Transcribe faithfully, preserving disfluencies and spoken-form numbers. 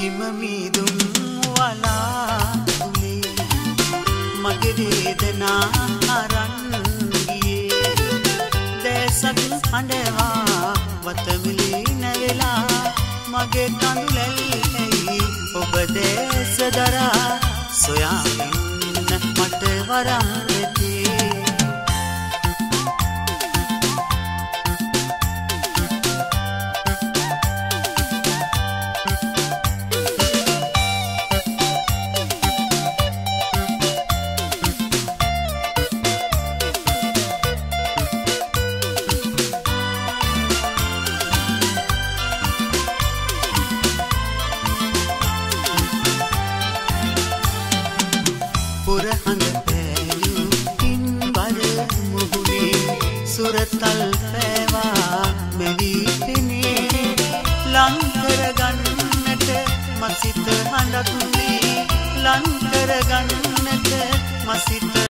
හිම මීදුම් වලාකුලේ මගේ වේදනා අරන් ගියේ දැසක් හඬවා වතමිලි නැවෙලා මගේ කඳුලැල්ලයි ඔබ දැස දරා සොයාමින් මට වරම් ඇති පුරහඳ පෑයු පින්බර මුහුණේ සුරතල් පෑවා මෙවී පෙනේ ලං කරගන්නට මසිත හඬක් ලං කරගන්නට මසිත